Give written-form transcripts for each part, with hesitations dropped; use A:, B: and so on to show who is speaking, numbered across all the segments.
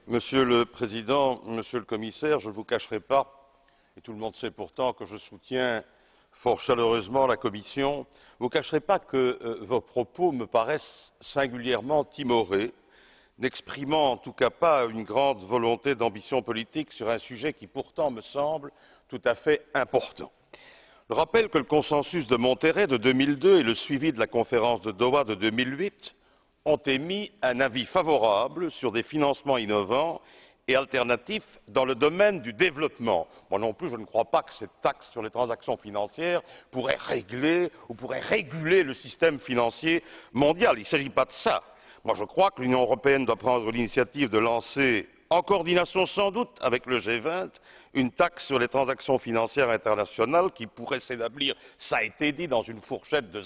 A: Monsieur le Président, Monsieur le Commissaire, je ne vous cacherai pas, et tout le monde sait pourtant que je soutiens fort chaleureusement la Commission, je ne vous cacherai pas que vos propos me paraissent singulièrement timorés, n'exprimant en tout cas pas une grande volonté d'ambition politique sur un sujet qui pourtant me semble tout à fait important. Je rappelle que le consensus de Monterrey de 2002 et le suivi de la conférence de Doha de 2008 ont émis un avis favorable sur des financements innovants et alternatifs dans le domaine du développement. Moi non plus, je ne crois pas que cette taxe sur les transactions financières pourrait régler ou pourrait réguler le système financier mondial. Il ne s'agit pas de ça. Moi, je crois que l'Union européenne doit prendre l'initiative de lancer, en coordination sans doute avec le G20, une taxe sur les transactions financières internationales qui pourrait s'établir, ça a été dit, dans une fourchette de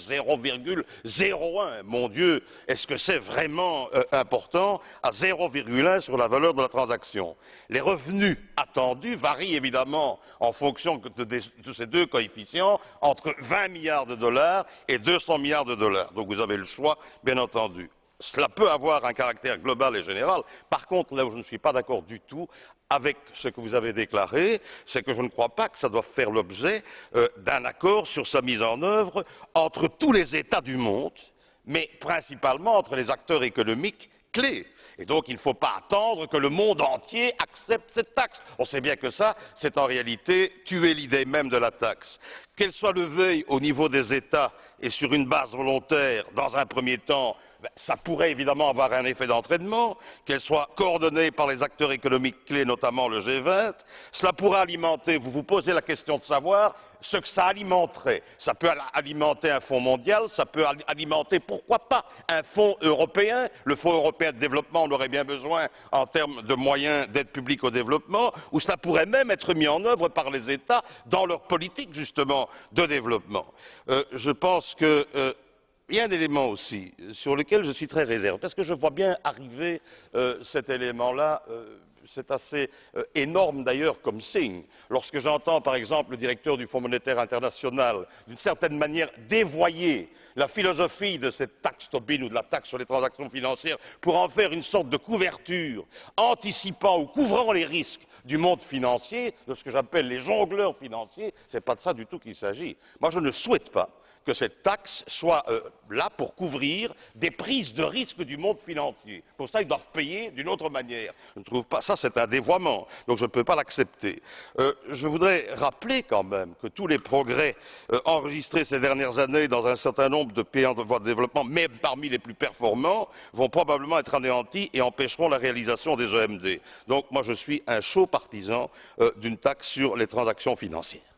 A: 0,01. Mon Dieu, est-ce que c'est vraiment important, à 0,1 sur la valeur de la transaction? Les revenus attendus varient évidemment en fonction de ces deux coefficients entre 20 milliards de dollars et 200 milliards de dollars. Donc vous avez le choix, bien entendu. Cela peut avoir un caractère global et général. Par contre, là où je ne suis pas d'accord du tout avec ce que vous avez déclaré, c'est que je ne crois pas que ça doive faire l'objet d'un accord sur sa mise en œuvre entre tous les États du monde, mais principalement entre les acteurs économiques clés. Et donc il ne faut pas attendre que le monde entier accepte cette taxe. On sait bien que ça, c'est en réalité tuer l'idée même de la taxe. Qu'elle soit levée au niveau des États et sur une base volontaire dans un premier temps, ça pourrait évidemment avoir un effet d'entraînement, qu'elle soit coordonnée par les acteurs économiques clés, notamment le G20. Cela pourrait alimenter, vous vous posez la question de savoir ce que ça alimenterait. Ça peut alimenter un fonds mondial, ça peut alimenter, pourquoi pas, un fonds européen. Le fonds européen de développement, on aurait bien besoin en termes de moyens d'aide publique au développement, ou cela pourrait même être mis en œuvre par les États dans leur politique, justement, de développement. Je pense que il y a un élément aussi sur lequel je suis très réservé, parce que je vois bien arriver cet élément-là, c'est assez énorme d'ailleurs comme signe. Lorsque j'entends par exemple le directeur du Fonds monétaire international, d'une certaine manière, dévoyer la philosophie de cette taxe Tobin ou de la taxe sur les transactions financières pour en faire une sorte de couverture anticipant ou couvrant les risques du monde financier, de ce que j'appelle les jongleurs financiers, c'est pas de ça du tout qu'il s'agit. Moi je ne souhaite pas que cette taxe soit là pour couvrir des prises de risque du monde financier. Pour ça, ils doivent payer d'une autre manière. Je ne trouve pas ça, c'est un dévoiement. Donc je ne peux pas l'accepter. Je voudrais rappeler quand même que tous les progrès enregistrés ces dernières années dans un certain nombre de pays en voie de développement, même parmi les plus performants, vont probablement être anéantis et empêcheront la réalisation des EMD. Donc moi, je suis un chaud partisan d'une taxe sur les transactions financières.